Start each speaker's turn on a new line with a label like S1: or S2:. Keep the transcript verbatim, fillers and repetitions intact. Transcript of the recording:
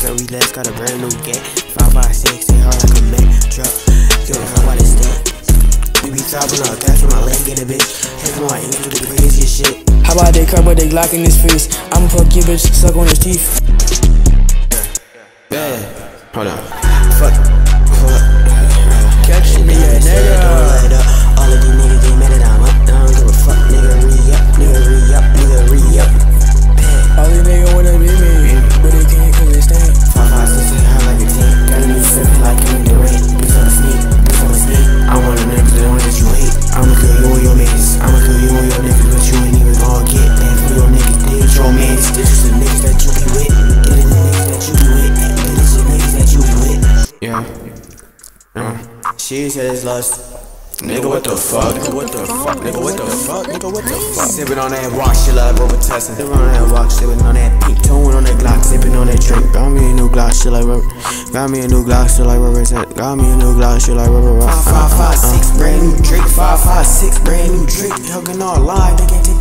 S1: and relax, got a brand new gat. five five six, stay hard like a Mack truck. Give a fuck about the stat. We be chopping up, cash with my leg in a bitch. Head from my ankle to the craziest shit.
S2: How about they cut, but they Glock in his face? I'ma fuck your bitch, suck on his teeth.
S1: Yeah, hold on. Fuck. Fuck.
S2: Catch me, yeah, nigga.
S1: All of these niggas, they mad that I'm up. I don't give a fuck, nigga. Re-up, nigga, re-up, nigga, re-up.
S2: All these niggas wanna be me, but they can't cause they stink.
S1: five five six, they hot like a tank. Got a new sip like Kevin Durant. Bitch, I'm a sneak, bitch, I'm a sneak. I want a nigga, the one that you hate. I'ma kill you and your mates. I'ma kill you and your niggas, but you ain't even gon' get that for your niggas. They ain't your mans. This is the niggas that you be with. It is the niggas that you be with. It is the niggas that you be with. Yeah. Uh, she said it's lust. Nigga, what the fuck? Nigga, what the fuck? Nigga, what the fuck? Nigga, what the fuck? Sippin' on that walk, shit like rubber tessin'. Sippin' on that walk, sippin' on that pink tone on that Glock, sippin' on that drink. Got me a new Glock, shit like rubber. Got me a new Glock, shit like rubber. Got me a new Glock, shit like rubber. Five five five six, brand new drink. Five five six, brand new drink. Hugging all live, they can't take